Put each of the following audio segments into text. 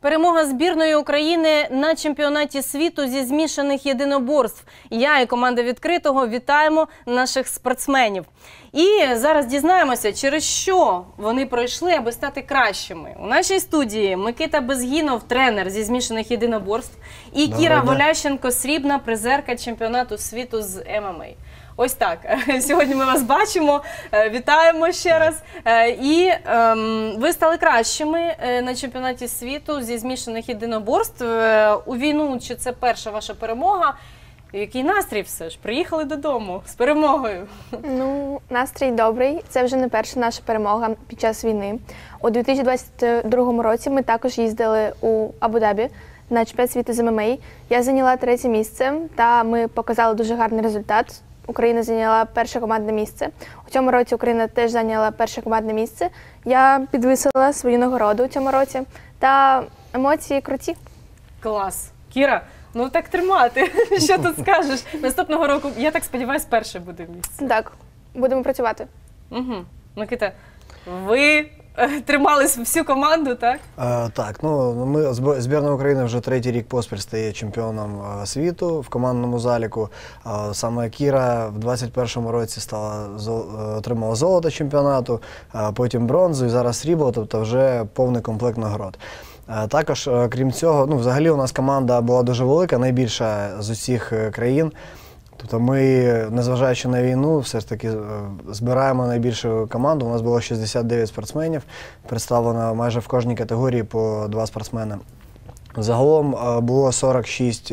Перемога збірної України на чемпіонаті світу зі змішаних єдиноборств. Я і команда «Відкритого» вітаємо наших спортсменів. І зараз дізнаємося, через що вони пройшли, аби стати кращими. У нашій студії Микита Безгінов, тренер зі змішаних єдиноборств, і Кіра Волященко, срібна призерка чемпіонату світу з ММА. Ось так. Сьогодні ми вас бачимо, вітаємо ще раз. І ви стали кращими на чемпіонаті світу зі змішаних єдиноборств. У війну, чи це перша ваша перемога? Який настрій все ж? Приїхали додому з перемогою. Ну, настрій добрий. Це вже не перша наша перемога під час війни. У 2022 році ми також їздили у Абу-Дабі на чемпіонат світу з ММА. Я зайняла 3-е місце, та ми показали дуже гарний результат. Україна зайняла перше командне місце. У цьому році Україна теж зайняла перше командне місце. Я підвисила свою нагороду у цьому році. Та емоції круті. Клас. Кіра, ну так тримати. Що тут скажеш? Наступного року, я так сподіваюся, перше буде місце. Так, будемо працювати. Угу. Микита, ви тримались всю команду, так? Так, ну збірна України вже 3-й рік поспіль стає чемпіоном світу в командному заліку. Саме Кіра в 2021 році отримала золото чемпіонату, потім бронзу і зараз срібло, тобто вже повний комплект нагород. Також, крім цього, ну взагалі у нас команда була дуже велика, найбільша з усіх країн. Тобто ми, незважаючи на війну, все ж таки збираємо найбільшу команду. У нас було 69 спортсменів, представлено майже в кожній категорії по 2 спортсмени. Загалом було 46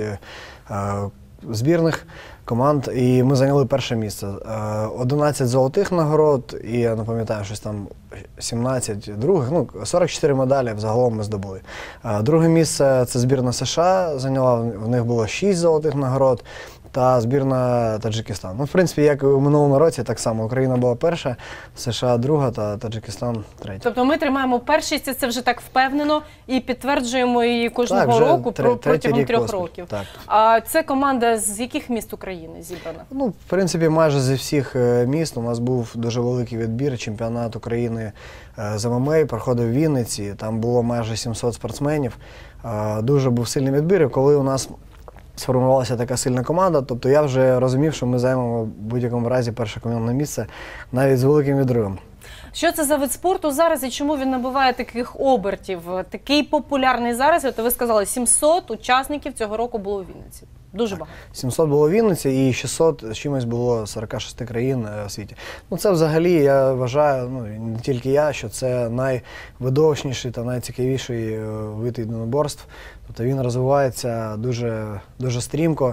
збірних команд, і ми зайняли перше місце. 11 золотих нагород, і я не пам'ятаю, щось там 17 других, ну 44 медалі взагалом ми здобули. Друге місце – це збірна США, зайняла, в них було 6 золотих нагород, та збірна Таджикистан. Ну, в принципі, як і у минулому році, так само. Україна була перша, США друга та Таджикистан третя. Тобто ми тримаємо першість, це вже так впевнено, і підтверджуємо її кожного року протягом 3 років. Так. А це команда з яких міст України зібрана? Ну, в принципі, майже зі всіх міст. У нас був дуже великий відбір. Чемпіонат України з ММА проходив в Вінниці. Там було майже 700 спортсменів. Дуже був сильний відбір. І коли у нас сформувалася така сильна команда, тобто я вже розумів, що ми займемо в будь-якому разі перше командне місце, навіть з великим відривом. Що це за вид спорту зараз і чому він набуває таких обертів? Такий популярний зараз, от ви сказали, 700 учасників цього року було у Вінниці. Дуже багато. 700 було в Вінниці і 600 з чимось було 46 країн у світі. Ну це взагалі, я вважаю, ну не тільки я, що це найвидовищніший та найцікавіший вид єдиноборств. Тобто він розвивається дуже стрімко.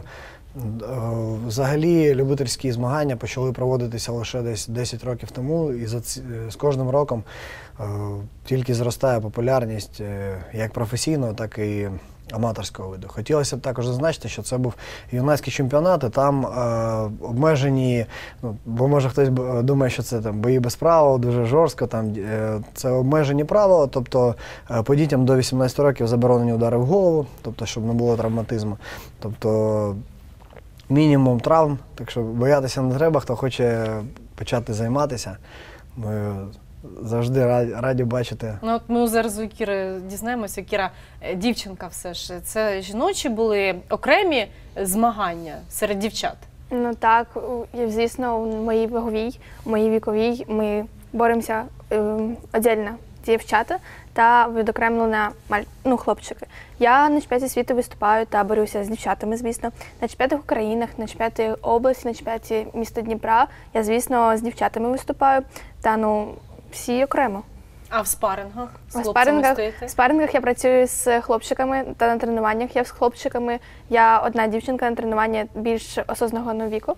Взагалі любительські змагання почали проводитися лише десь 10 років тому, і з кожним роком тільки зростає популярність як професійного, так і аматорського виду. Хотілося б також зазначити, що це був юнацький чемпіонат, і там обмежені, ну, бо може хтось думає, що це там бої без правил, дуже жорстко, там це обмежені правила, тобто по дітям до 18 років заборонені удари в голову, тобто щоб не було травматизму, тобто мінімум травм, так що боятися не треба, хто хоче почати займатися. Ми завжди раді бачити. Ну, от ми зараз у Кіри дізнаємося, Кіра, дівчинка все ж. Це жіночі були окремі змагання серед дівчат? Ну так, звісно, у моїй ваговій, у моїй віковій ми боремося віддільно дівчата та відокремлено хлопчики. Я на чемпіонаті світу виступаю та борюся з дівчатами, звісно. На чемпіонатах в країнах, на чемпіонаті області, на чемпіонаті міста Дніпра. Я, звісно, з дівчатами виступаю, та всі окремо. А в спарингах? В спарингах я працюю з хлопчиками, та на тренуваннях я з хлопчиками. Я одна дівчинка на тренуванні більш осознаного віку.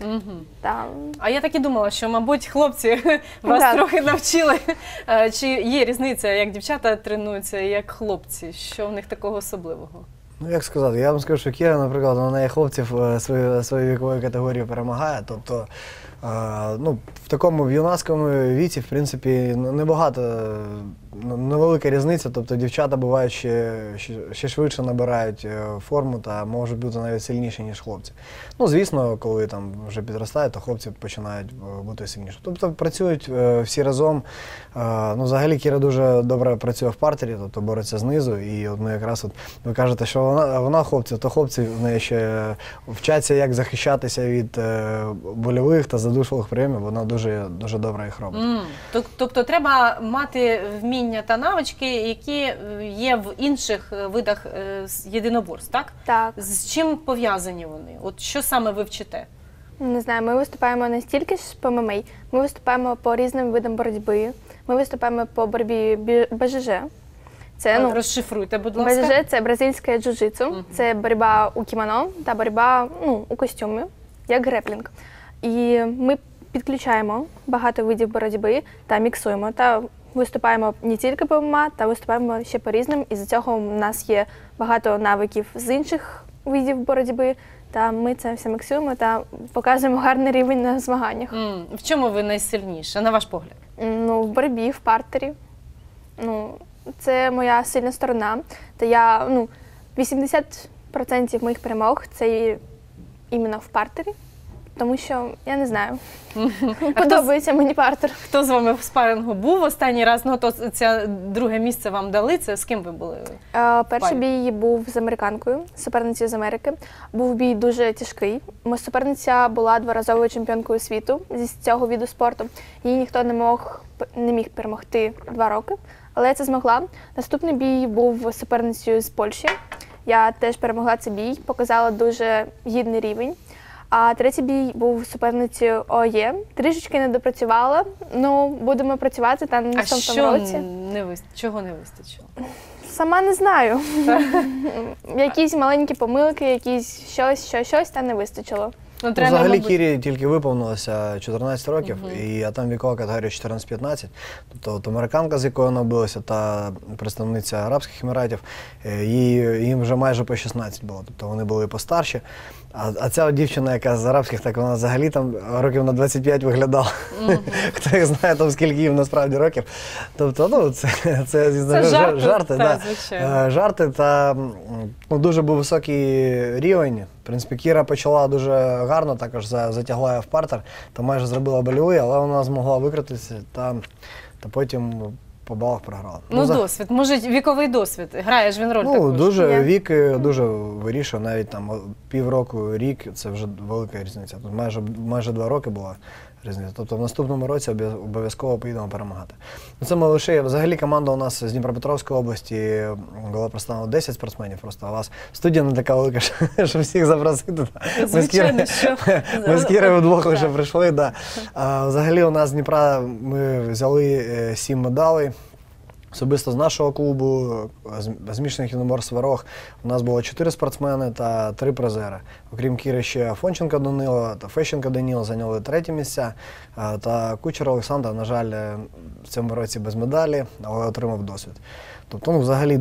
А я так і думала, що, мабуть, хлопці вас трохи навчили. Чи є різниця, як дівчата тренуються і як хлопці? Що в них такого особливого? Ну, як сказати, я вам скажу, що Кіра, наприклад, вона і хлопців своєї вікової категорії перемагає, тобто Ну, в такому в юнацькому віці, в принципі, небагато, невелика різниця. Тобто дівчата бувають ще швидше набирають форму та можуть бути навіть сильніші, ніж хлопці. Ну, звісно, коли там вже підростають, то хлопці починають бути сильніші. Тобто працюють всі разом. Ну, взагалі Кіра дуже добре працює в партері, тобто бореться знизу. І от ми якраз, ви кажете, що вона хлопців, то хлопці в неї ще вчаться, як захищатися від больових та задушливих прийомів. Вона дуже добре їх робить. Тобто треба мати вміння та навички, які є в інших видах єдиноборств, так? Так. З чим пов'язані вони? От що саме ви вчите? Не знаю, ми виступаємо не стільки ж по ММА, ми виступаємо по різним видам боротьби. Ми виступаємо по боротьбі БЖЖ. Це, розшифруйте, будь ласка. БЖЖ – це бразильське джиу-джитсу, це боротьба у кімоно та боротьба у костюмі, як греплінг. І ми підключаємо багато видів боротьби та міксуємо, та виступаємо не тільки по ММА, та виступаємо ще по різним. І з цього у нас є багато навиків з інших видів боротьби, та ми це все міксуємо та показуємо гарний рівень на змаганнях. В чому ви найсильніша, на ваш погляд? Ну, в боротьбі, в партері. Ну, це моя сильна сторона. Та я, 80% моїх перемог – це іменно в партері. Тому що, я не знаю, подобається мені партер. Хто з вами в спарингу був останній раз? Ну, то це друге місце вам дали, це з ким ви були? Перший бій був з американкою, суперницею з Америки. Був бій дуже тяжкий. Моя суперниця була дворазовою чемпіонкою світу зі цього виду спорту. Її ніхто не міг перемогти 2 роки, але я це змогла. Наступний бій був суперницею з Польщі. Я теж перемогла цей бій, показала дуже гідний рівень. А третій бій був суперницею ОЄ. Трішечки не допрацювала, будемо працювати там на наступному році. Чого не вистачило? Сама не знаю. Якісь маленькі помилки, якісь щось, та не вистачило. Взагалі Кірі тільки виповнилося 14 років, а там вікова категорія 14-15. Тобто от американка, з якою вона билася, та представниця Арабських Еміратів, їм вже майже по 16 було. Тобто вони були постарші. А ця дівчина, яка з арабських, так вона взагалі там років на 25 виглядала. Хто їх знає, там скільки їм насправді років. Тобто, це жарти. Жарти та дуже був високий рівень. В принципі, Кіра почала дуже гарно, також затягла в партер, та майже зробила больовий, але вона змогла викрутитися та потім по балах програла. Досвід. Може, віковий досвід. Грає ж він роль також. Вік дуже вирішує, навіть там півроку, рік, це вже велика різниця. Тут майже 2 роки була різниця. Тобто в наступному році обов'язково поїдемо перемагати. Це ми лише, взагалі команда у нас з Дніпропетровської області була представлена 10 спортсменів, просто у вас студія не така велика, щоб всіх запросити. Звичайно, що. Ми з Кірою вдвох вже прийшли. Взагалі у нас з Дніпра ми взяли 7 медалей. Особисто з нашого клубу, змішаних єдиноборств «Сварог», у нас було 4 спортсмени та 3 призери. Окрім Кіри, ще Фонченко Данило та Фещенко Данило зайняли 3 місця, та Кучер Олександр, на жаль, в цьому році без медалі, але отримав досвід. Тобто, взагалі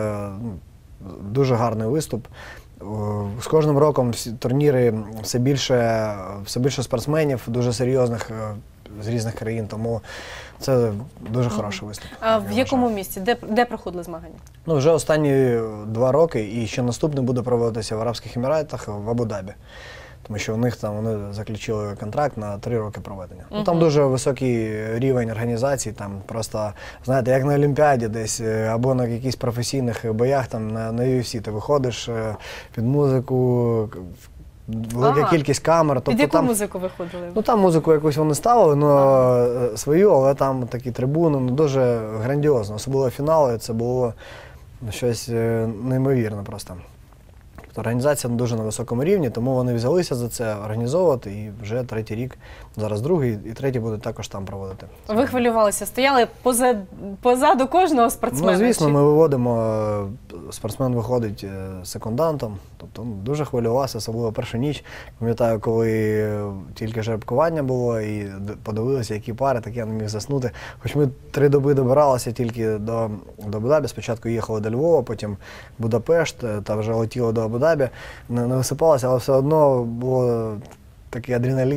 дуже гарний виступ. З кожним роком турніри все більше спортсменів, дуже серйозних, з різних країн, тому це дуже хороший виступ. А в якому місці? Де проходили змагання? Вже останні 2 роки, і ще наступний буде проводитися в Арабських Еміратах, в Абу-Дабі. Тому що у них там вони заключили контракт на 3 роки проведення. Там дуже високий рівень організації, там просто, знаєте, як на Олімпіаді десь, або на якихось професійних боях, там на UFC ти виходиш під музику, велика кількість камер. Під яку музику виходили? Там музику якусь вони ставили, свою, але там такі трибуни, дуже грандіозно. Особливо фінали, це було щось неймовірне просто. Організація дуже на високому рівні, тому вони взялися за це організовувати, і вже 3-й рік, зараз 2-й і 3-й будуть також там проводити. Ви хвилювалися, стояли позаду кожного спортсмена? Звісно, ми виводимо, спортсмен виходить секундантом, тобто дуже хвилювався, особливо першу ніч. Пам'ятаю, коли тільки жеребкування було і подивилися, які пари, так я не міг заснути. Хоч ми 3 доби добиралися тільки до Абу-Дабі, спочатку їхали до Львова, потім Будапешт, та вже летіли до Абу-Дабі, не висипалося, але все одно було такий адреналін,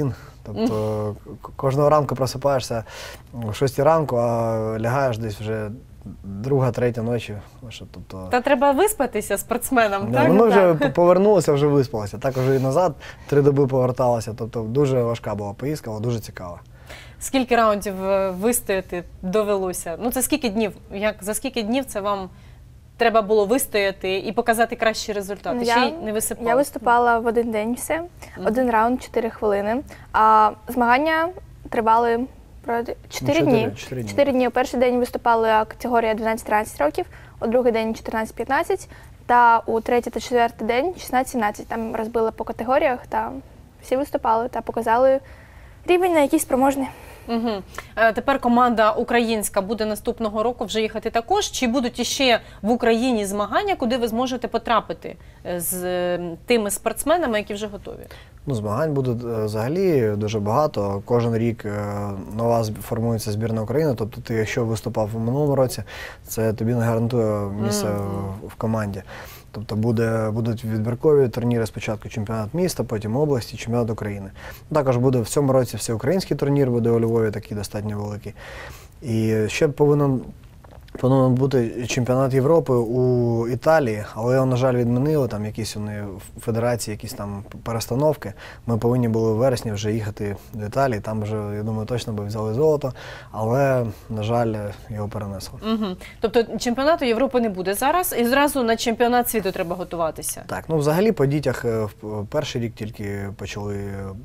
Тобто кожного ранку просипаєшся о 6 ранку, а лягаєш десь вже 2-3 ночі. Тобто, Та треба виспатися спортсменам, да, так? ми вже повернулися, вже виспалися. Також і назад 3 доби поверталися. Тобто дуже важка була поїздка, але дуже цікава. Скільки раундів вистояти довелося? Ну, це скільки днів? За скільки днів це вам треба було вистояти і показати кращі результати? Ну, Ще й не висипали? Я виступала в один день все, один раунд 4 хвилини. А змагання тривали 4 дні. 4 дні. У перший день виступала категорія 12-13 років, у другий день 14-15, та у третій та четвертий день 16-17. Там розбили по категоріях, та всі виступали та показали рівень, на який спроможний. Угу. Тепер команда українська буде наступного року вже їхати також? Чи будуть іще в Україні змагання, куди ви зможете потрапити з тими спортсменами, які вже готові? Ну, змагань буде взагалі дуже багато. Кожен рік нова формується збірна України. Тобто ти, якщо виступав у минулому році, це тобі не гарантує місце в команді. Тобто будуть відбіркові турніри, спочатку чемпіонат міста, потім області, чемпіонат України. Також буде в цьому році всеукраїнський турнір, буде у Львові такий достатньо великий. І ще повинен бути чемпіонат Європи у Італії, але його, на жаль, відмінили, там якісь вони в федерації, якісь там перестановки. Ми повинні були в вересні вже їхати до Італії, там вже, я думаю, точно би взяли золото, але, на жаль, його перенесли. Угу. Тобто чемпіонату Європи не буде зараз, і зразу на чемпіонат світу треба готуватися? Так, ну взагалі по дітях перший рік тільки почали,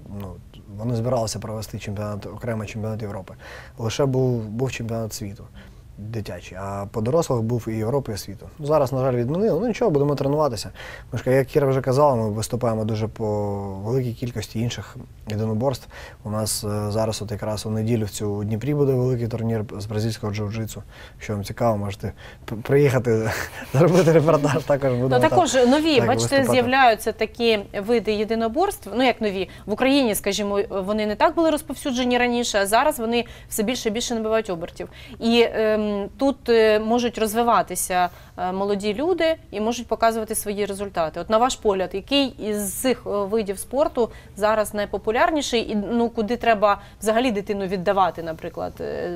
вони збиралися провести окремий чемпіонат Європи. Лише був чемпіонат світу дитячий, а по дорослих був і Європи, і світу. Зараз, на жаль, відмінили. Ну нічого, будемо тренуватися. Ми ж, як Кіра вже казала, ми виступаємо дуже по великій кількості інших єдиноборств. У нас зараз от якраз у неділю у Дніпрі буде великий турнір з бразильського джиу-джитсу. Якщо вам цікаво, можете приїхати, зробити репортаж. Також нові, бачите, з'являються такі види єдиноборств. Ну як нові, в Україні, скажімо, вони не так були розповсюджені раніше, а зараз вони все більше і більше набивають обертів. І тут можуть розвиватися молоді люди і можуть показувати свої результати. От на ваш погляд, який із цих видів спорту зараз найпопулярніший і куди треба взагалі дитину віддавати, наприклад?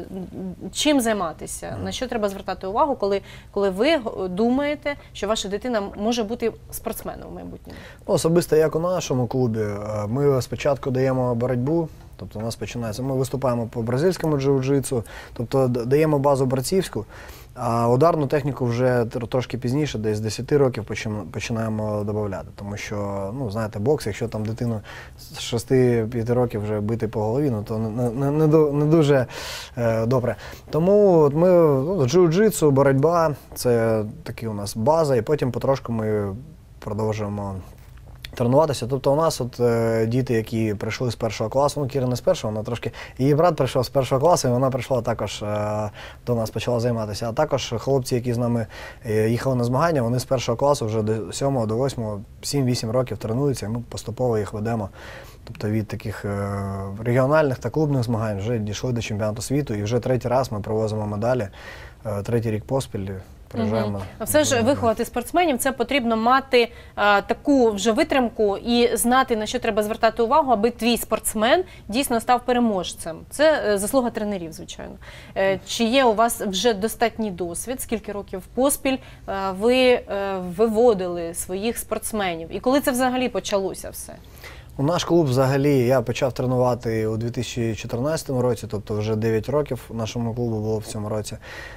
Чим займатися? На що треба звертати увагу, коли ви думаєте, що ваша дитина може бути спортсменом в майбутньому? Особисто як у нашому клубі, ми спочатку даємо боротьбу. Тобто у нас починається, ми виступаємо по бразильському джиу-джитсу, тобто даємо базу борцівську, а ударну техніку вже трошки пізніше, десь з 10 років починаємо додавати. Тому що, знаєте, бокс, якщо там дитину з 6-5 років вже бити по голові, то не дуже добре. Тому ми джиу-джитсу, боротьба, це такі у нас база, і потім потрошку ми продовжуємо тренуватися. Тобто у нас діти, які прийшли з 1 класу, Кіра не з першого, вона трошки, її брат прийшов з 1 класу, і вона прийшла також до нас, почала займатися. А також хлопці, які з нами їхали на змагання, вони з 1 класу вже до 7, до 8, 7-8 років тренуються, і ми поступово їх ведемо. Тобто від таких регіональних та клубних змагань вже дійшли до чемпіонату світу, і вже 3-й раз ми привозимо медалі, 3-й рік поспіль. Все ж виховати спортсменів, це потрібно мати таку вже витримку і знати, на що треба звертати увагу, аби твій спортсмен дійсно став переможцем. Це заслуга тренерів, звичайно. Чи є у вас вже достатній досвід, скільки років поспіль ви виводили своїх спортсменів? І коли це взагалі почалося все? У наш клуб взагалі, я почав тренувати у 2014 році, тобто вже 9 років нашому клубу було в цьому році.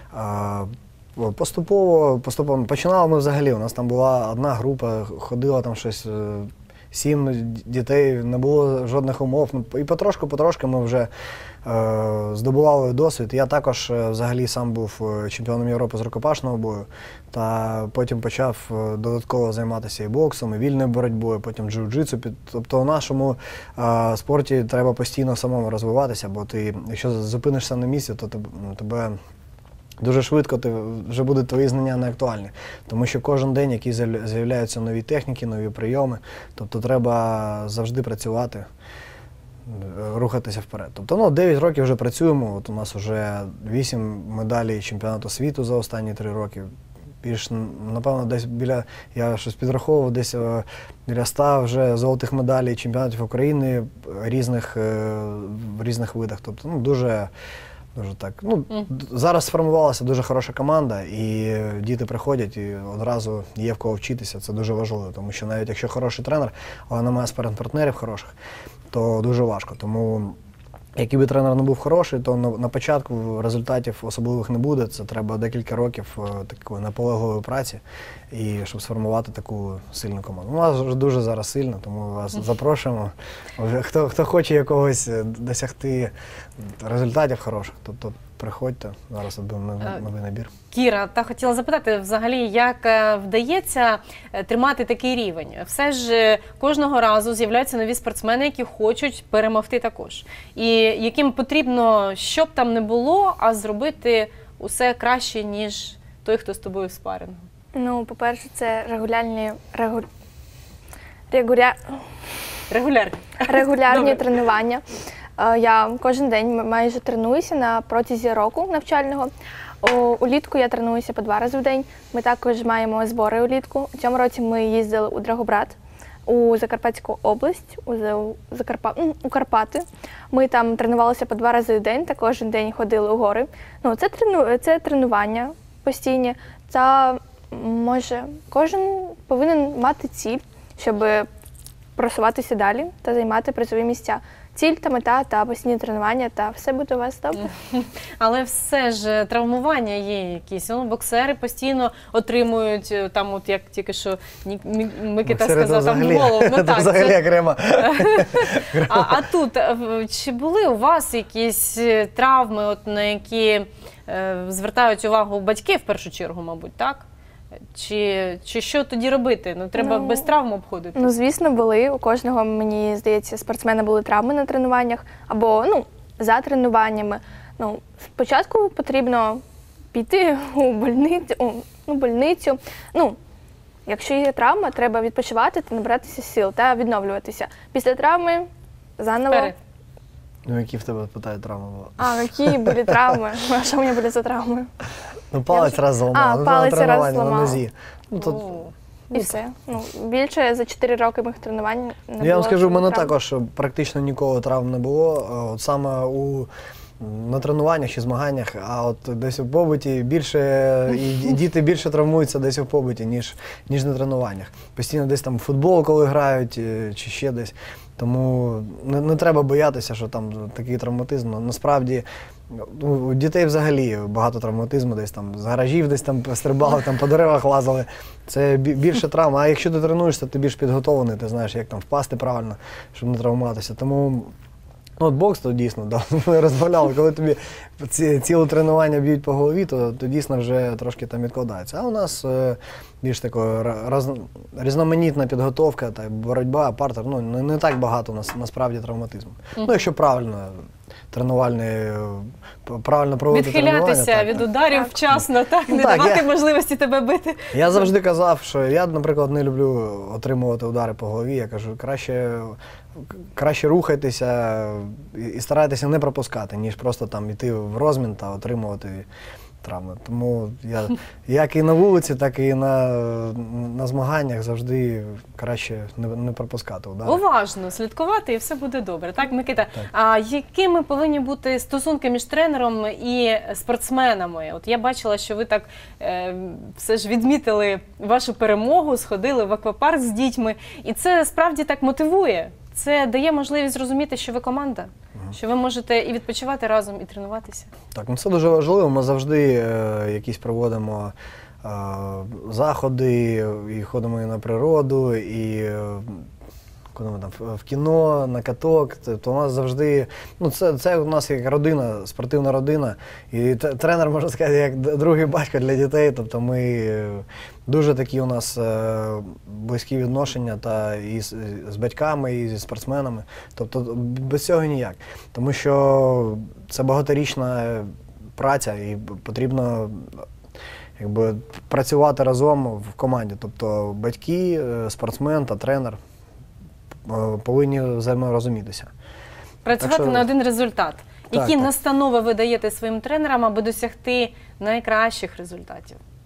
Поступово починали ми взагалі, у нас там була одна група, ходила там щось 7 дітей, не було жодних умов. І потрошку ми вже здобували досвід. Я також взагалі сам був чемпіоном Європи з рукопашного бою, та потім почав додатково займатися і боксом, і вільною боротьбою, потім джиу-джитсу. Тобто у нашому спорті треба постійно самому розвиватися, бо ти, якщо зупинишся на місці, то тебе дуже швидко вже будуть твої знання не актуальні. Тому що кожен день, який з'являються нові техніки, нові прийоми, тобто треба завжди працювати, рухатися вперед. Тобто 9 років вже працюємо, от у нас вже 8 медалей чемпіонату світу за останні 3 роки, більш, напевно, десь я щось підраховував, десь біля 100 вже золотих медалей чемпіонатів України в різних видах. Тобто, дуже так. Зараз сформувалася дуже хороша команда, і діти приходять, і одразу є в кого вчитися. Це дуже важливо, тому що навіть якщо хороший тренер, але немає спарринг-партнерів хороших, то дуже важко. Тому який би тренер не був хороший, то на початку результатів особливих не буде. Це треба декілька років такої наполегливої праці, і щоб сформувати таку сильну команду. У нас вже дуже зараз сильно, тому вас запрошуємо. Хто хоче якогось досягти результатів хороших, тобто приходьте, зараз новий набір. Кіра, хотіла запитати взагалі, як вдається тримати такий рівень? Все ж кожного разу з'являються нові спортсмени, які хочуть перемогти також. І яким потрібно, що б там не було, а зробити усе краще, ніж той, хто з тобою в спарингу? Ну, по-перше, це регулярні тренування. Я кожен день майже тренуюся на протязі року навчального. Улітку я тренуюся по 2 рази в день. Ми також маємо збори улітку. У цьому році ми їздили у Драгобрат, у Закарпатську область, у Карпати. Ми там тренувалися по 2 рази в день, та кожен день ходили у гори. Це тренування постійні. Кожен повинен мати ціль, щоб просуватися далі та займати призові місця. Ціль та мета та постійні тренування, та все буде у вас добре. Але все ж травмування є якісь. Боксери постійно отримують, там, от як тільки що Микита сказав, там голову. Це взагалі окремо. А тут, чи були у вас якісь травми, на які звертають увагу батьки в першу чергу, мабуть, так? Чи що тоді робити? Треба без травм обходити? Звісно, були. У кожного, мені здається, спортсмена були травми на тренуваннях або за тренуваннями. Спочатку потрібно піти у больницю. Якщо є травма, треба відпочивати та набиратися сил та відновлюватися. Після травми заново. Які в тебе, питають, травми були? Які були травми? А що у мене були за травми? Палець раз зламав, палець раз на нозі. І все. Більше за 4 роки моїх тренувань не було. Я вам скажу, в мене також практично ніколи травм не було. От саме на тренуваннях чи змаганнях, а от десь у побуті більше, і діти більше травмуються десь у побуті, ніж на тренуваннях. Постійно десь там в футбол, коли грають, чи ще десь. Тому не треба боятися, що там такий травматизм. Насправді, у дітей взагалі багато травматизму, десь там з гаражів десь там стрибали, там по деревах лазили. Це більше травм. А якщо ти тренуєшся, ти більш підготовлений, ти знаєш, як там впасти правильно, щоб не травмуватися. Тому бокс, то дійсно, ми розмовляли, коли тобі ціле тренування б'ють по голові, то дійсно вже трошки там відкладається. А у нас більш така різноманітна підготовка, боротьба, партер, не так багато у нас насправді травматизму. Якщо правильно правильно проводити тренування. Відхилятися від ударів вчасно, не давати можливості тебе бити. Я завжди казав, що я, наприклад, не люблю отримувати удари по голові. Я кажу, краще рухайтеся і старайтеся не пропускати, ніж просто там йти в розмін та отримувати травми. Тому я як і на вулиці, так і на змаганнях завжди краще не пропускати удари. Уважно слідкувати і все буде добре. Так, Микита? Так. А якими повинні бути стосунки між тренером і спортсменами? От я бачила, що ви так все ж відмітили вашу перемогу, сходили в аквапарк з дітьми. І це справді так мотивує. Це дає можливість зрозуміти, що ви команда, що ви можете і відпочивати разом, і тренуватися. Так, це дуже важливо. Ми завжди якісь проводимо заходи, і ходимо і на природу, і ходимо там в кіно, на каток. Тобто у нас завжди, це у нас як родина, спортивна родина. І тренер, можна сказати, як другий батько для дітей. Тобто ми дуже такі у нас близькі відношення і з батьками, і зі спортсменами. Тобто без цього ніяк. Тому що це багаторічна праця і потрібно працювати разом в команді. Тобто батьки, спортсмен та тренер повинні взаєморозумітися. Працювати на один результат. Які настанови ви даєте своїм тренерам, аби досягти найкращих результатів?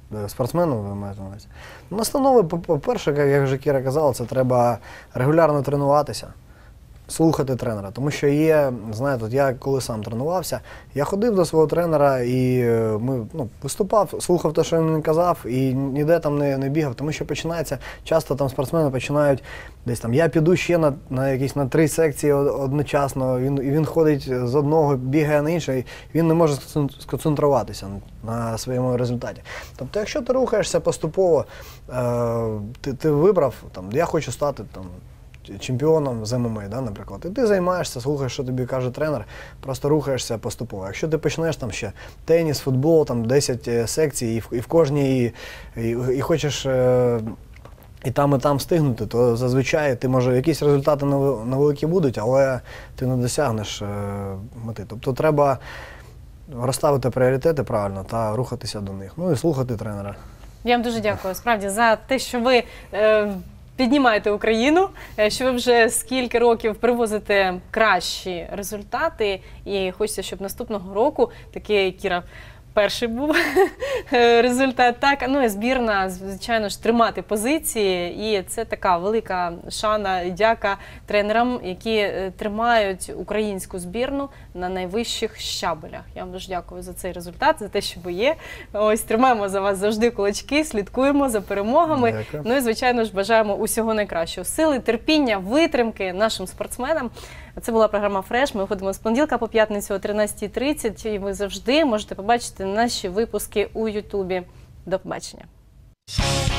спортсмену, ви маєте на увазі. Настанови, по-перше, як вже Кіра казала, це треба регулярно тренуватися, слухати тренера. Тому що є, знаєте, от я коли сам тренувався, я ходив до свого тренера і виступав, слухав те, що він казав, і ніде там не бігав, тому що починається, часто там спортсмени починають десь там, я піду ще на 3 секції одночасно, і він ходить з одного, бігає на інше, і він не може сконцентруватися на своєму результаті. Тобто, якщо ти рухаєшся поступово, ти вибрав, там, я хочу стати там, чемпіоном з ММА, да, наприклад. І ти займаєшся, слухаєш, що тобі каже тренер, просто рухаєшся поступово. Якщо ти почнеш там ще теніс, футбол, там 10 секцій, і в кожній, і хочеш і там встигнути, то зазвичай ти, може, якісь результати невеликі будуть, але ти не досягнеш мети. Тобто треба розставити пріоритети правильно та рухатися до них. Ну і слухати тренера. Я вам дуже дякую, справді, за те, що ви піднімаєте Україну, що ви вже скільки років привозите кращі результати, і хочеться, щоб наступного року такий, Кіра, перший був результат, так, ну і збірна, звичайно ж, тримати позиції, і це така велика шана і дяка тренерам, які тримають українську збірну на найвищих щабелях. Я вам дуже дякую за цей результат, за те, що ви є. Ось, тримаємо за вас завжди кулачки, слідкуємо за перемогами. Дякую. Ну і, звичайно ж, бажаємо усього найкращого. Сили, терпіння, витримки нашим спортсменам. Це була програма «Фреш». Ми виходимо з понеділка по п'ятницю о 13:30. І ви завжди можете побачити наші випуски у Ютубі. До побачення.